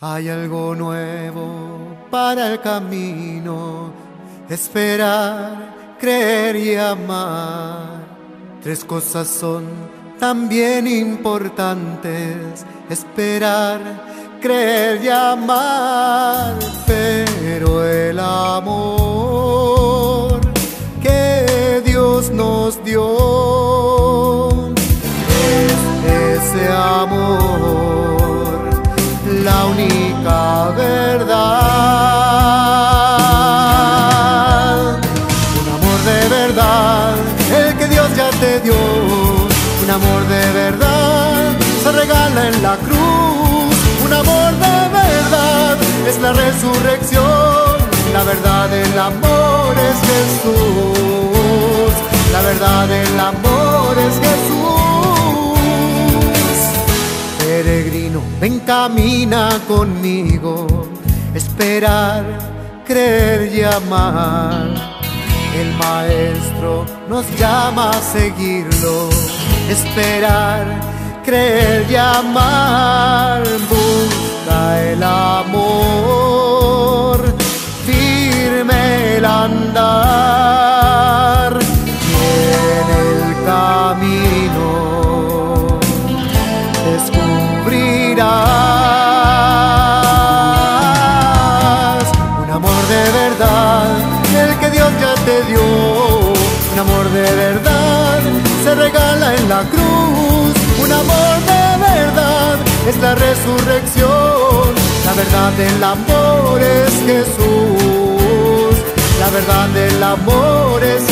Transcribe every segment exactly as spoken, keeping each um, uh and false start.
Hay algo nuevo para el camino, esperar, creer y amar. Tres cosas son también importantes: esperar, creer y amar. Pero el amor que Dios nos dio es ese amor, la única verdad. Un amor de verdad, el que Dios ya te dio. Un amor de verdad se regala en la cruz. Un amor de verdad es la resurrección. La verdad del amor es Jesús. La verdad del amor es Jesús. Peregrino, ven, camina conmigo. Esperar, creer y amar. El Maestro nos llama a seguirlo. Esperar, creer y amar. Busca el amor, firme el andar, y en el camino descubrirás un amor de verdad, el que Dios ya te dio. Un amor de verdad se regala en la cruz. Un amor de verdad es la resurrección. La verdad del amor es Jesús. La verdad del amor es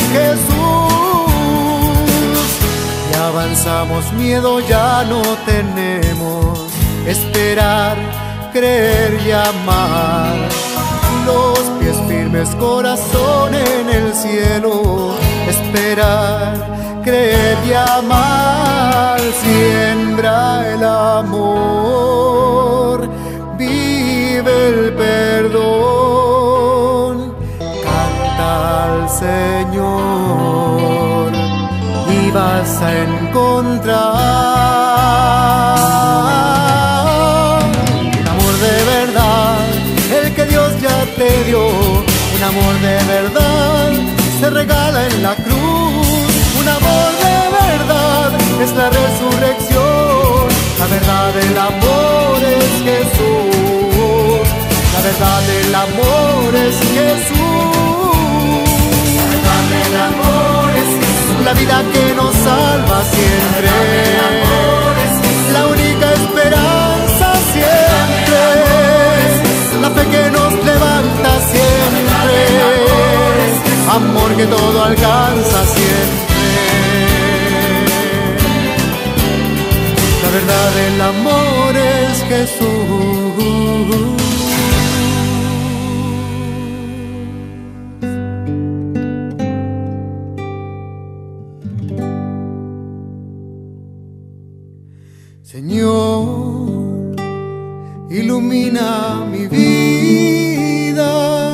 Jesús. Y avanzamos, miedo ya no tenemos. Esperar, creer y amar. Los pies firmes, corazón en el cielo. Esperar, creer y amar. Siembra el amor, vive el perdón. Canta al Señor y vas a encontrar un amor de verdad, el que Dios ya te dio. Un amor de verdad se regala en la cruz. Un amor de verdad es la resurrección. La verdad del amor es Jesús. La verdad del amor es Jesús. La verdad del amor es Jesús. La vida que nos salva siempre. La única esperanza siempre. La fe que nos levanta siempre. Amor que todo alcanza siempre. La verdad del amor es Jesús. Señor, ilumina mi vida.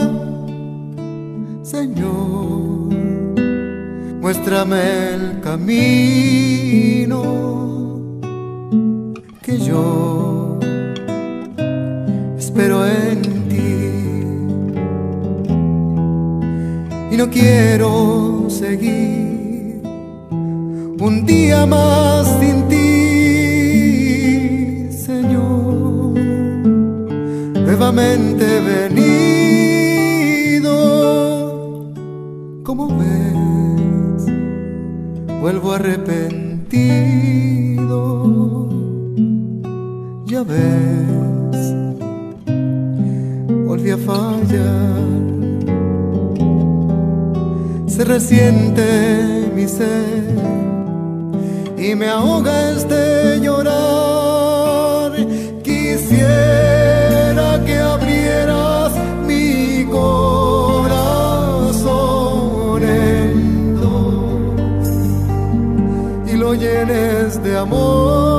Señor, muéstrame el camino, que yo espero en ti y no quiero seguir un día más sin ti. Nuevamente he venido, como ves, vuelvo arrepentido. Ya ves, volví a fallar. Se resiente mi ser y me ahoga este llorar. Quisiera que abrieras mi corazón en dos y lo llenes de amor.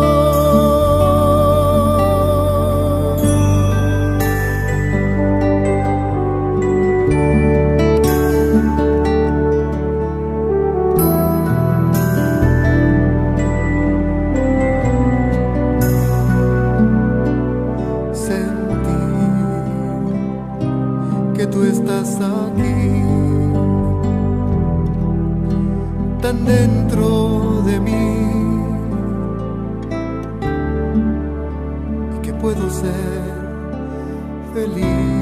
Sentí tú estás aquí, tan dentro de mí, y que puedo ser feliz.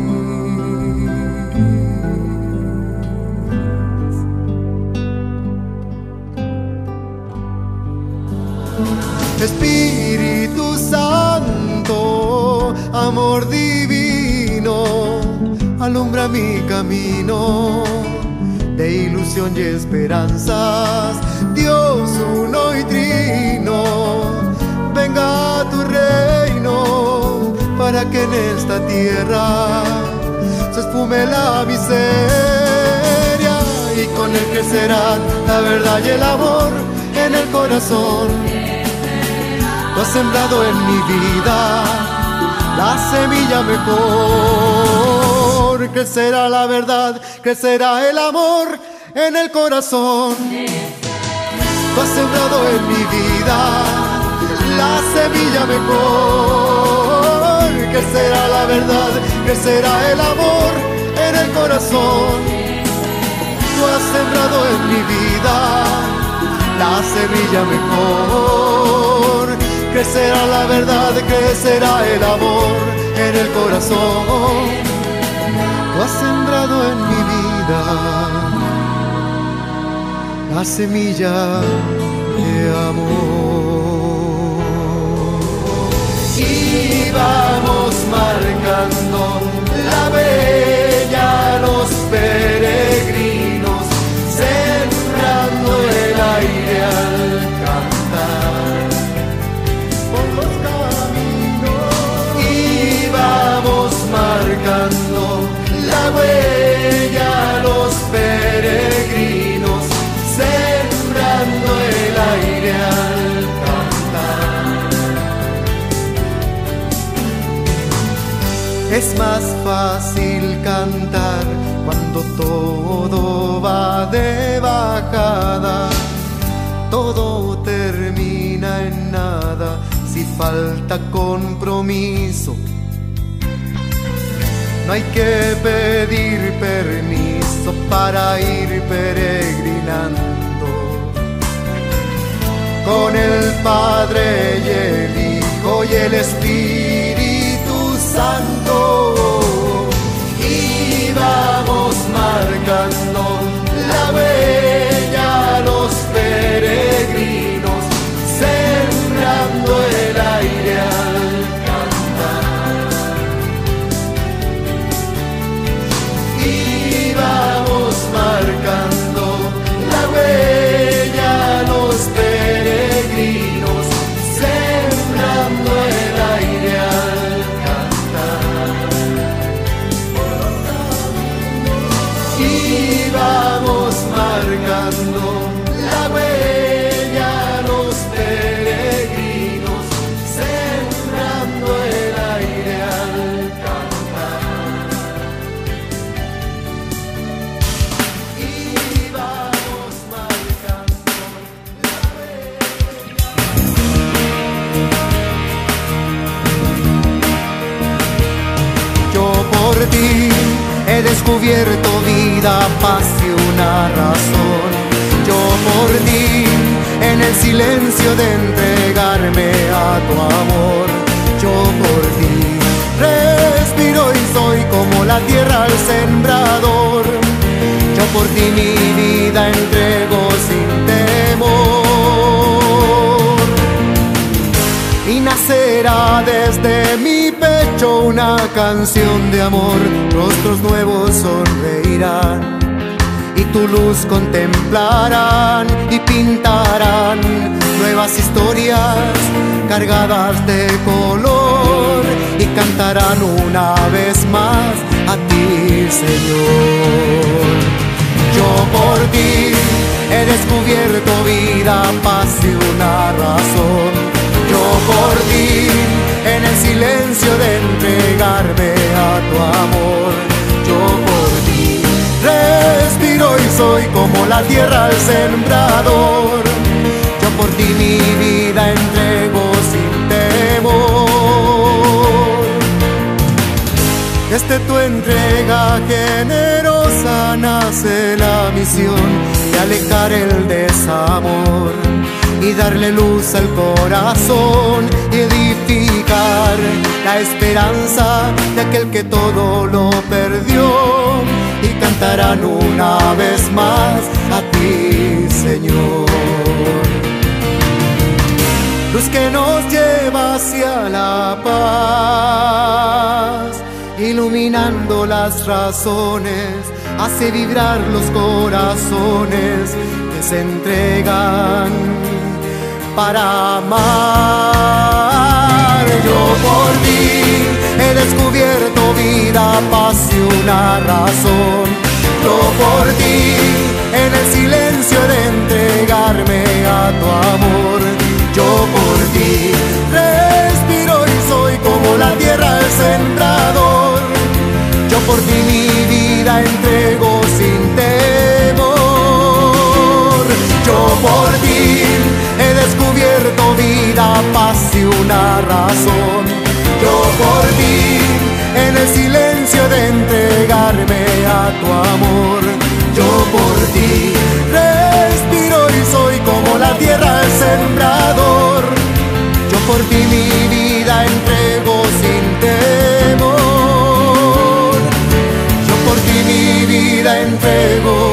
Espíritu Santo, amor divino, alumbra mi camino de ilusión y esperanzas. Dios uno y trino, venga a tu reino, para que en esta tierra se esfume la miseria, y con él crecerá la verdad y el amor en el corazón. Tú has sembrado en mi vida la semilla mejor. Crecerá la verdad, crecerá el amor en el corazón. Tú has sembrado en mi vida la semilla mejor. Crecerá la verdad, crecerá el amor en el corazón. Tú has sembrado en mi vida la semilla mejor. Crecerá la verdad, crecerá el amor en el corazón. Tú has sembrado en mi vida la semilla de amor. Y vamos marcando la huella a los peregrinos, sembrando el aire al cantar por los caminos. Y vamos marcando la huella a los peregrinos, sembrando el aire al cantar. Es más fácil cantar cuando todo va de bajada, todo termina en nada si falta compromiso. No hay que pedir permiso para ir peregrinando con el Padre y el Hijo y el Espíritu Santo. Y vamos marcando la huella a los peregrinos, sembrando el aire al cantar. Y vamos marcando la huella a los peregrinos, sembrando el aire al cantar. Y vamos marcando la huella a los peregrinos, sembrando el aire al cantar. Y vamos marcando la huella. Yo por ti he descubierto vida, paz y una razón. Yo por ti, en el silencio de entregarme a tu amor. Yo por ti respiro y soy como la tierra al sembrador. Yo por ti mi vida entrego sin temor. Y nacerá desde mi pecho una canción de amor. Rostros nuevos sonreirán y tu luz contemplarán y pintarán nuevas historias cargadas de color, y cantarán una vez más a ti, Señor. Yo por ti he descubierto vida, paz y una razón. Yo por ti, en el silencio de entregarme a tu amor. Yo por ti respiro y soy como la tierra al sembrador. Yo por ti mi vida entrego sin temor. Desde tu entrega generosa nace la misión de alejar el desamor y darle luz al corazón y edificar la esperanza de aquel que todo lo perdió, y cantarán una vez más a ti, Señor. Luz que nos lleva hacia la paz, iluminando las razones, hace vibrar los corazones que se entregan para amar. Yo por ti he descubierto vida, paz y una razón. Yo por ti en el silencio de entregarme a tu amor. Yo por ti respiro y soy como la tierra el sembrador. Yo por ti mi vida entrego sin temor. Yo por ti he descubierto vida, paz y una razón. Yo por ti en el silencio de entregarme a tu amor. Yo por ti respiro y soy como la tierra el sembrador. Yo por ti mi vida entrego sin temor. Yo por ti mi vida entrego